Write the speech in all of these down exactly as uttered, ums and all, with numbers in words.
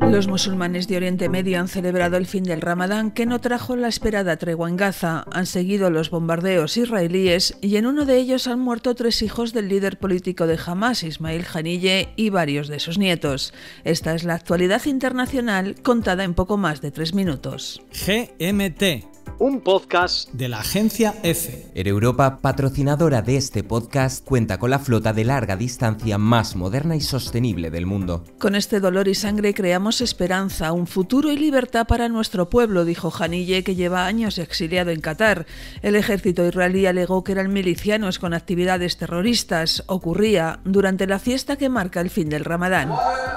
Los musulmanes de Oriente Medio han celebrado el fin del Ramadán, que no trajo la esperada tregua en Gaza. Han seguido los bombardeos israelíes y en uno de ellos han muerto tres hijos del líder político de Hamás, Ismail Haniyeh, y varios de sus nietos. Esta es la actualidad internacional contada en poco más de tres minutos. G M T, un podcast de la agencia EFE. Air Europa, patrocinadora de este podcast, cuenta con la flota de larga distancia más moderna y sostenible del mundo. Con este dolor y sangre creamos esperanza, un futuro y libertad para nuestro pueblo, dijo Haniyeh, que lleva años exiliado en Qatar. El ejército israelí alegó que eran milicianos con actividades terroristas. Ocurría durante la fiesta que marca el fin del Ramadán.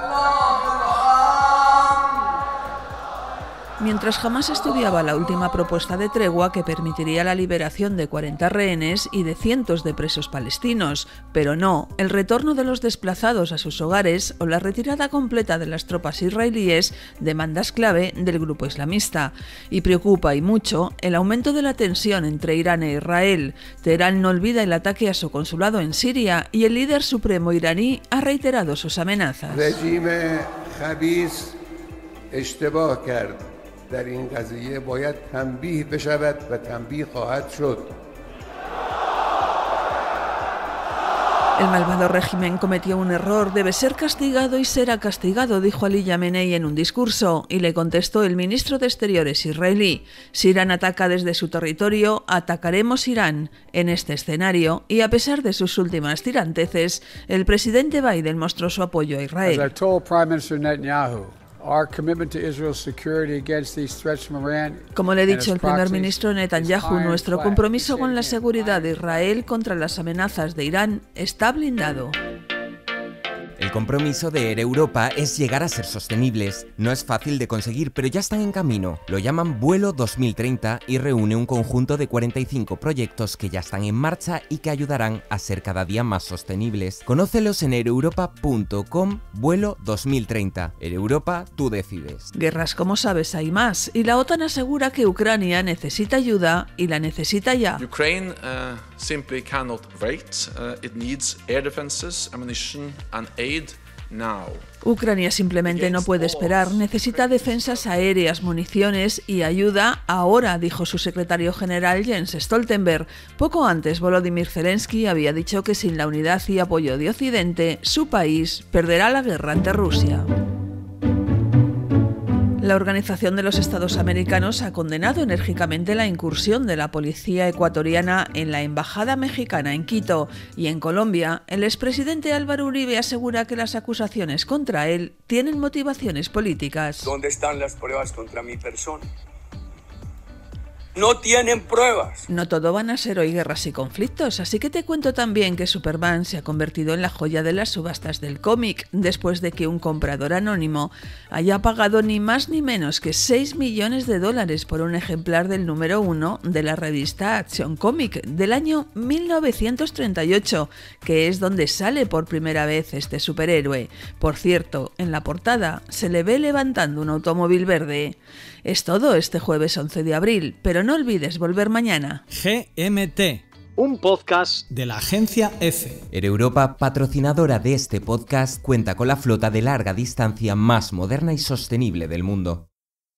Mientras Hamás estudiaba la última propuesta de tregua que permitiría la liberación de cuarenta rehenes y de cientos de presos palestinos, pero no el retorno de los desplazados a sus hogares o la retirada completa de las tropas israelíes, demandas clave del grupo islamista. Y preocupa y mucho el aumento de la tensión entre Irán e Israel. Teherán no olvida el ataque a su consulado en Siria y el líder supremo iraní ha reiterado sus amenazas. Regime khabiz اشتباه کرد. در این قضیه باید تنبیه بشود و تنبیه خواهد شد. El malvado régimen cometió un error, debe ser castigado y será castigado, dijo Ali Yamenei en un discurso, y le contestó el ministro de Exteriores israelí: si Irán ataca desde su territorio, atacaremos Irán. En este escenario, y a pesar de sus últimas tiranteces, el presidente Biden mostró su apoyo a Israel. Como le he dicho al primer ministro Netanyahu, nuestro compromiso con la seguridad de Israel contra las amenazas de Irán está blindado. El compromiso de Air Europa es llegar a ser sostenibles. No es fácil de conseguir, pero ya están en camino. Lo llaman Vuelo dos mil treinta y reúne un conjunto de cuarenta y cinco proyectos que ya están en marcha y que ayudarán a ser cada día más sostenibles. Conócelos en air europa punto com, Vuelo dos mil treinta. Air Europa, tú decides. Guerras, como sabes, hay más, y la OTAN asegura que Ucrania necesita ayuda y la necesita ya. Ukraine uh, simply cannot wait. Uh, it needs air defenses, ammunition and aid. Now. Ucrania simplemente no puede esperar, necesita defensas aéreas, municiones y ayuda ahora, dijo su secretario general Jens Stoltenberg. Poco antes, Volodymyr Zelensky había dicho que sin la unidad y apoyo de Occidente, su país perderá la guerra ante Rusia. La Organización de los Estados Americanos ha condenado enérgicamente la incursión de la policía ecuatoriana en la embajada mexicana en Quito, y en Colombia, el expresidente Álvaro Uribe asegura que las acusaciones contra él tienen motivaciones políticas. ¿Dónde están las pruebas contra mi persona? No tienen pruebas. No todo van a ser hoy guerras y conflictos, así que te cuento también que Superman se ha convertido en la joya de las subastas del cómic, después de que un comprador anónimo haya pagado ni más ni menos que seis millones de dólares por un ejemplar del número uno de la revista Action Comic del año mil novecientos treinta y ocho, que es donde sale por primera vez este superhéroe. Por cierto, en la portada se le ve levantando un automóvil verde. Es todo este jueves once de abril, pero no olvides volver mañana. G M T, un podcast de la agencia EFE. Air Europa, patrocinadora de este podcast, cuenta con la flota de larga distancia más moderna y sostenible del mundo.